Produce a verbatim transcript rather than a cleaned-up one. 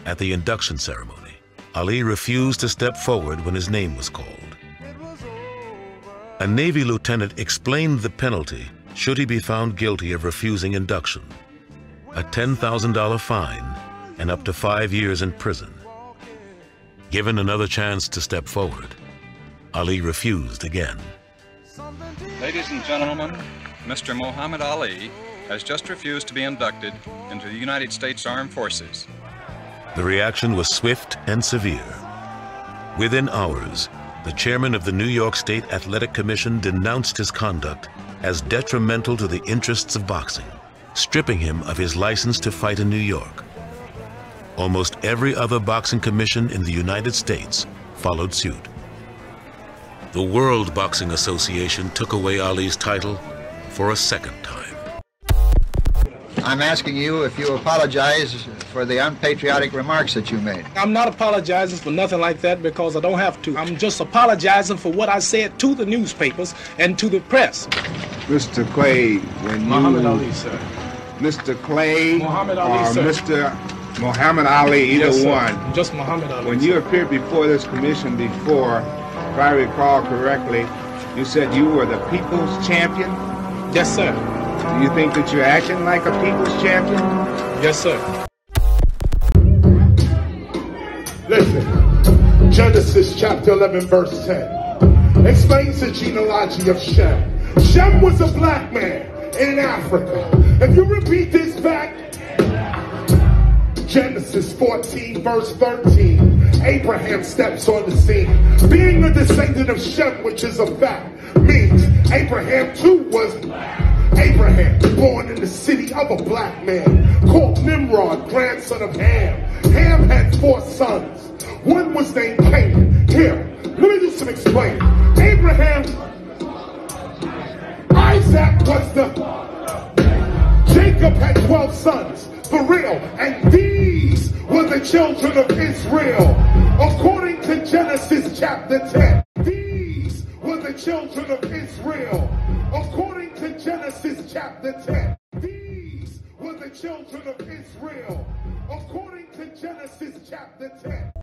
At the induction ceremony, Ali refused to step forward when his name was called. A Navy lieutenant explained the penalty should he be found guilty of refusing induction: a ten thousand dollar fine and up to five years in prison. Given another chance to step forward, Ali refused again. Ladies and gentlemen, Mister Muhammad Ali has just refused to be inducted into the United States Armed Forces. The reaction was swift and severe. Within hours, the chairman of the New York State Athletic Commission denounced his conduct as detrimental to the interests of boxing, stripping him of his license to fight in New York. Almost every other boxing commission in the United States followed suit. The World Boxing Association took away Ali's title for a second time. I'm asking you if you apologize for the unpatriotic remarks that you made. I'm not apologizing for nothing like that because I don't have to. I'm just apologizing for what I said to the newspapers and to the press. Mister Clay, when you... Muhammad Ali, sir. Mister Clay Muhammad Ali, or sir. Mister Muhammad Ali, either Yes, sir. one. Just Muhammad Ali. When sir. you appeared before this commission before, if I recall correctly, you said you were the people's champion? Yes, sir. Do you think that you're acting like a people's champion? Yes, sir. Listen, Genesis chapter eleven verse ten explains the genealogy of Shem. Shem was a black man in Africa. If you repeat this back, Genesis fourteen verse thirteen, Abraham steps on the scene. Being a descendant of Shem, which is a fact, means Abraham too was Abraham, born in the city of a black man, called Nimrod, grandson of Ham. Ham had four sons. One was named Canaan. Here, let me do some explaining. Abraham, Isaac was the... Jacob had twelve sons, for real, and these were the children of Israel. According to Genesis chapter ten, these were the children of Israel. According to Genesis chapter ten, these were the children of Israel. According to Genesis chapter ten.